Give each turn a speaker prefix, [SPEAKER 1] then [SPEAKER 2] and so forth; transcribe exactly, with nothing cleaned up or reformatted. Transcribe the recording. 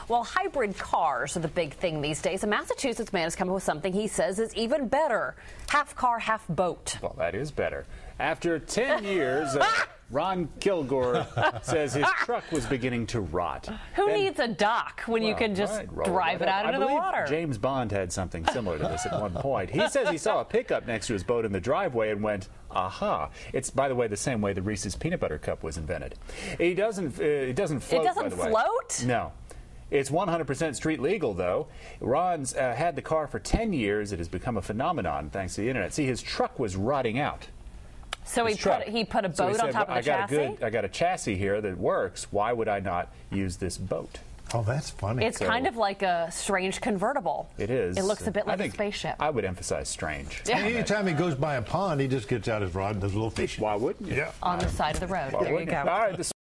[SPEAKER 1] Well, hybrid cars are the big thing these days. A Massachusetts man has come up with something he says is even better. Half car, half boat.
[SPEAKER 2] Well, that is better. After ten years, uh, Ron Kilgore says his truck was beginning to rot.
[SPEAKER 1] Who
[SPEAKER 2] Then,
[SPEAKER 1] needs a dock when
[SPEAKER 2] well,
[SPEAKER 1] you can just
[SPEAKER 2] right,
[SPEAKER 1] drive it out
[SPEAKER 2] I
[SPEAKER 1] into the
[SPEAKER 2] believe
[SPEAKER 1] water?
[SPEAKER 2] James Bond had something similar to this at one point. He says he saw a pickup next to his boat in the driveway and went, aha. It's, by the way, the same way the Reese's Peanut Butter Cup was invented. It doesn't, uh, it doesn't float,
[SPEAKER 1] It doesn't
[SPEAKER 2] by the way.
[SPEAKER 1] float?
[SPEAKER 2] No. It's one hundred percent street legal, though. Ron's uh, had the car for ten years. It has become a phenomenon thanks to the internet. See, his truck was rotting out.
[SPEAKER 1] So he
[SPEAKER 2] truck.
[SPEAKER 1] put, he put a boat
[SPEAKER 2] so he said,
[SPEAKER 1] on top
[SPEAKER 2] well,
[SPEAKER 1] of the
[SPEAKER 2] I got
[SPEAKER 1] chassis?
[SPEAKER 2] A good, I got a chassis here that works. Why would I not use this boat?
[SPEAKER 3] Oh, that's funny.
[SPEAKER 1] It's
[SPEAKER 2] So-
[SPEAKER 1] kind of like a strange convertible.
[SPEAKER 2] It is.
[SPEAKER 1] It looks a bit
[SPEAKER 2] I
[SPEAKER 1] like a
[SPEAKER 2] think
[SPEAKER 1] spaceship.
[SPEAKER 2] I would emphasize strange.
[SPEAKER 1] Yeah.
[SPEAKER 3] Anytime he goes by a pond, he just gets out his rod and does a little fishing.
[SPEAKER 2] Why wouldn't you?
[SPEAKER 3] Yeah.
[SPEAKER 1] On the side of the road.
[SPEAKER 2] Why
[SPEAKER 1] There you
[SPEAKER 2] wouldn't
[SPEAKER 1] go.
[SPEAKER 2] All right. This